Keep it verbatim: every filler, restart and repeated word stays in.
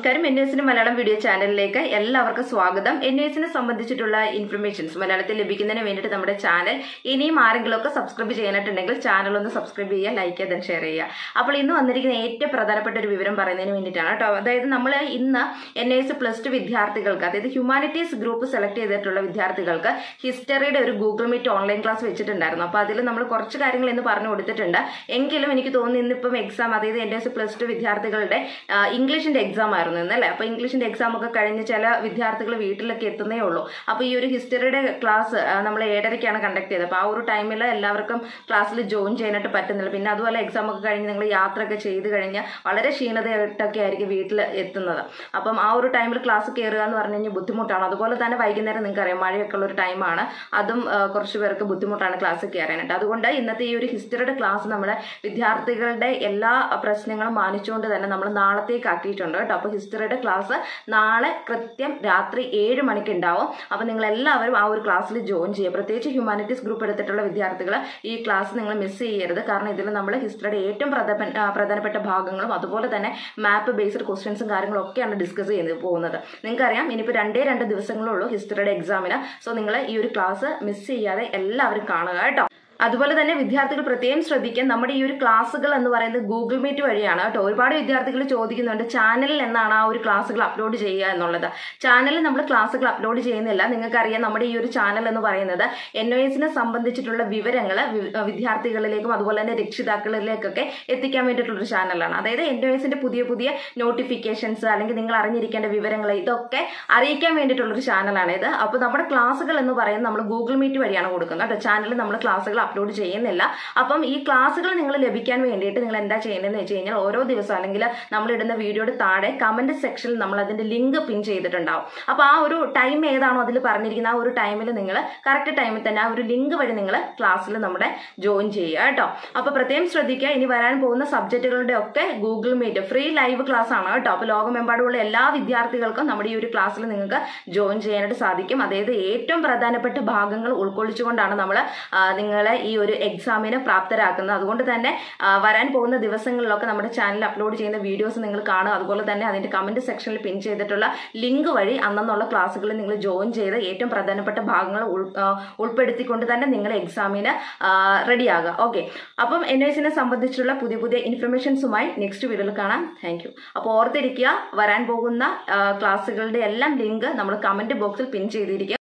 നമസ്കാരം എൻ എസിന് മലയാളം വീഡിയോ ചാനലിലേക്ക് എല്ലാവർക്കും സ്വാഗതം. എൻ എസിനെ സംബന്ധിച്ചിട്ടുള്ള ഇൻഫർമേഷൻസ് മലയാളത്തിൽ ലഭിക്കുന്നതിന് വേണ്ടിയിട്ട് നമ്മുടെ ചാനൽ ഇനിയും ആരെങ്കിലുമൊക്കെ സബ്സ്ക്രൈബ് ചെയ്യാനായിട്ടുണ്ടെങ്കിൽ ചാനൽ ഒന്ന് സബ്സ്ക്രൈബ് ചെയ്യുക, ലൈക്ക് ചെയ്യുക, then ഷെയർ ചെയ്യുക. അപ്പോൾ ഇന്ന് വന്നിരിക്കുന്ന ഏറ്റവും പ്രധാനപ്പെട്ട ഒരു വിവരം പറയുന്നതിന് വേണ്ടിയിട്ടാണ് കേട്ടോ. അതായത് നമ്മൾ ഇന്ന് എൻ എസ് പ്ലസ് ടു വിദ്യാർത്ഥികൾക്ക്, അതായത് ഹ്യൂമാനിറ്റീസ് ഗ്രൂപ്പ് സെലക്ട് ചെയ്തിട്ടുള്ള വിദ്യാർത്ഥികൾക്ക് ഹിസ്റ്ററിയുടെ ഒരു ഗൂഗിൾ മീറ്റ് ഓൺലൈൻ ക്ലാസ് വെച്ചിട്ടുണ്ടായിരുന്നു. അപ്പോൾ അതിൽ നമ്മൾ കുറച്ച് കാര്യങ്ങൾ ഇന്ന് പറഞ്ഞു കൊടുത്തിട്ടുണ്ട്. എങ്കിലും എനിക്ക് തോന്നുന്നു ഇന്നിപ്പം എക്സാം, അതായത് എൻ എസ് പ്ലസ് ടു വിദ്യാർത്ഥികളുടെ ഇംഗ്ലീഷിന്റെ എക്സാം ആയിരുന്നു ഇന്നല്ലേ. അപ്പൊ ഇംഗ്ലീഷിന്റെ എക്സാം ഒക്കെ കഴിഞ്ഞ് ചില വിദ്യാർത്ഥികൾ വീട്ടിലൊക്കെ എത്തുന്നേ ഉള്ളൂ. അപ്പൊ ഈ ഒരു ഹിസ്റ്ററിയുടെ ക്ലാസ് നമ്മൾ ഏഴരയ്ക്കാണ് കണ്ടക്ട് ചെയ്തത്. അപ്പൊ ആ ഒരു ടൈമിൽ എല്ലാവർക്കും ക്ലാസ്സിൽ ജോയിൻ ചെയ്യാനായിട്ട് പറ്റുന്നില്ല. പിന്നെ അതുപോലെ എക്സാം ഒക്കെ കഴിഞ്ഞ് നിങ്ങൾ യാത്രയൊക്കെ ചെയ്ത് കഴിഞ്ഞാൽ വളരെ ക്ഷീണതയായിട്ടൊക്കെ ആയിരിക്കും വീട്ടിൽ എത്തുന്നത്. അപ്പം ആ ഒരു ടൈമിൽ ക്ലാസ് കയറുക എന്ന് പറഞ്ഞു കഴിഞ്ഞാൽ ബുദ്ധിമുട്ടാണ്. അതുപോലെ തന്നെ വൈകുന്നേരം നിങ്ങൾക്ക് അറിയാം മഴയൊക്കെ ഉള്ള ഒരു ടൈമാണ്, അതും കുറച്ച് പേർക്ക് ബുദ്ധിമുട്ടാണ് ക്ലാസ് കയറാനായിട്ട്. അതുകൊണ്ട് ഇന്നത്തെ ഈ ഒരു ഹിസ്റ്ററിയുടെ ക്ലാസ് നമ്മുടെ വിദ്യാർത്ഥികളുടെ എല്ലാ പ്രശ്നങ്ങളും മാനിച്ചുകൊണ്ട് തന്നെ നമ്മൾ നാളത്തേക്ക് ആക്കിയിട്ടുണ്ട് കേട്ടോ. അപ്പോൾ ഹിസ്റ്ററിയുടെ ക്ലാസ് നാളെ കൃത്യം രാത്രി ഏഴ് മണിക്ക് ഉണ്ടാവും. അപ്പോൾ നിങ്ങൾ എല്ലാവരും ആ ഒരു ക്ലാസ്സിൽ ജോയിൻ ചെയ്യുക. പ്രത്യേകിച്ച് ഹ്യൂമാനിറ്റീസ് ഗ്രൂപ്പ് എടുത്തിട്ടുള്ള വിദ്യാർത്ഥികൾ ഈ ക്ലാസ് നിങ്ങൾ മിസ് ചെയ്യരുത്. കാരണം ഇതിൽ നമ്മൾ ഹിസ്റ്ററിയുടെ ഏറ്റവും പ്രധാനപ്പെട്ട ഭാഗങ്ങളും അതുപോലെ തന്നെ മാപ്പ് ബേസ്ഡ് ക്വസ്റ്റ്യൻസും കാര്യങ്ങളും ഒക്കെയാണ് ഡിസ്കസ് ചെയ്ത് പോകുന്നത്. നിങ്ങൾക്കറിയാം ഇനിയിപ്പോൾ രണ്ടേ രണ്ട് ദിവസങ്ങളുള്ളൂ ഹിസ്റ്ററിയുടെ എക്സാമിന്. സോ നിങ്ങൾ ഈ ഒരു ക്ലാസ് മിസ് ചെയ്യാതെ എല്ലാവരും കാണുക കേട്ടോ. അതുപോലെ തന്നെ വിദ്യാർത്ഥികൾ പ്രത്യേകം ശ്രദ്ധിക്കാൻ, നമ്മുടെ ഈ ഒരു ക്ലാസ്സുകൾ എന്ന് പറയുന്നത് ഗൂഗിൾ മീറ്റ് വഴിയാണ് കേട്ടോ. ഒരുപാട് വിദ്യാർത്ഥികൾ ചോദിക്കുന്നുണ്ട് ചാനലിൽ എന്നാണ് ആ ഒരു ക്ലാസ്സുകൾ അപ്ലോഡ് ചെയ്യുക എന്നുള്ളത്. ചാനലിൽ നമ്മൾ ക്ലാസ്സുകൾ അപ്ലോഡ് ചെയ്യുന്നില്ല. നിങ്ങൾക്കറിയാം നമ്മുടെ ഈ ഒരു ചാനൽ എന്ന് പറയുന്നത് എൻ ഒ എസിനെ സംബന്ധിച്ചിട്ടുള്ള വിവരങ്ങൾ വിദ്യാർത്ഥികളിലേക്കും അതുപോലെ തന്നെ രക്ഷിതാക്കളിലേക്കൊക്കെ എത്തിക്കാൻ വേണ്ടിയിട്ടുള്ളൊരു ചാനലാണ്. അതായത് എൻ ഒ എസിന്റെ പുതിയ പുതിയ നോട്ടിഫിക്കേഷൻസ് അല്ലെങ്കിൽ നിങ്ങൾ അറിഞ്ഞിരിക്കേണ്ട വിവരങ്ങൾ ഇതൊക്കെ അറിയിക്കാൻ വേണ്ടിയിട്ടുള്ളൊരു ചാനലാണ് ഇത്. അപ്പോൾ നമ്മുടെ ക്ലാസ്സുകൾ എന്ന് പറയുന്നത് നമ്മൾ ഗൂഗിൾ മീറ്റ് വഴിയാണ് കൊടുക്കുന്നത് കേട്ടോ. ചാനലിൽ നമ്മൾ ക്ലാസ്സുകൾ അപ്ലോഡ് ചെയ്യുന്നില്ല. അപ്പം ഈ ക്ലാസ്സുകൾ നിങ്ങൾ ലഭിക്കാൻ വേണ്ടിയിട്ട് നിങ്ങൾ എന്താ ചെയ്യേണ്ടതെന്ന് വെച്ച് കഴിഞ്ഞാൽ ഓരോ ദിവസം അല്ലെങ്കിൽ നമ്മൾ ഇടുന്ന വീഡിയോയുടെ താഴെ കമന്റ് സെക്ഷനിൽ നമ്മൾ അതിന്റെ ലിങ്ക് പിൻ ചെയ്തിട്ടുണ്ടാവും. അപ്പോൾ ആ ഒരു ടൈം ഏതാണോ അതിൽ പറഞ്ഞിരിക്കുന്ന ആ ഒരു ടൈമിൽ നിങ്ങൾ കറക്റ്റ് ടൈമിൽ തന്നെ ആ ഒരു ലിങ്ക് വഴി നിങ്ങൾ ക്ലാസ്സിൽ നമ്മുടെ ജോയിൻ ചെയ്യുക കേട്ടോ. അപ്പോൾ പ്രത്യേകം ശ്രദ്ധിക്കുക, ഇനി വരാൻ പോകുന്ന സബ്ജക്റ്റുകളുടെ ഒക്കെ Google meet free live class ആണ് കേട്ടോ. അപ്പോൾ ലോകമെമ്പാടുമുള്ള എല്ലാ വിദ്യാർത്ഥികൾക്കും നമ്മുടെ ഈ ഒരു ക്ലാസ്സിൽ നിങ്ങൾക്ക് ജോയിൻ ചെയ്യാനായിട്ട് സാധിക്കും. അതായത് ഏറ്റവും പ്രധാനപ്പെട്ട ഭാഗങ്ങൾ ഉൾക്കൊള്ളിച്ചുകൊണ്ടാണ് നമ്മൾ നിങ്ങളെ ഈ ഒരു എക്സാമിന് പ്രാപ്തരാക്കുന്നത്. അതുകൊണ്ട് തന്നെ വരാൻ പോകുന്ന ദിവസങ്ങളിലൊക്കെ നമ്മുടെ ചാനലിൽ അപ്ലോഡ് ചെയ്യുന്ന വീഡിയോസ് നിങ്ങൾ കാണുക. അതുപോലെ തന്നെ അതിന്റെ കമന്റ് സെക്ഷനിൽ പിൻ ചെയ്തിട്ടുള്ള ലിങ്ക് വഴി അന്നുള്ള ക്ലാസ്സുകളിൽ നിങ്ങൾ ജോയിൻ ചെയ്ത് ഏറ്റവും പ്രധാനപ്പെട്ട ഭാഗങ്ങൾ ഉൾപ്പെടുത്തിക്കൊണ്ട് തന്നെ നിങ്ങൾ എക്സാമിന് റെഡിയാകുക. ഓക്കെ, അപ്പം എൻ എസിനെ സംബന്ധിച്ചുള്ള പുതിയ പുതിയ ഇൻഫർമേഷൻസുമായി നെക്സ്റ്റ് വീഡിയോയിൽ കാണാം. Thank you. അപ്പോൾ ഓർത്തിരിക്കുക, വരാൻ പോകുന്ന ക്ലാസ്സുകളുടെ എല്ലാം ലിങ്ക് നമ്മൾ കമന്റ് ബോക്സിൽ പിൻ ചെയ്തിരിക്കുക.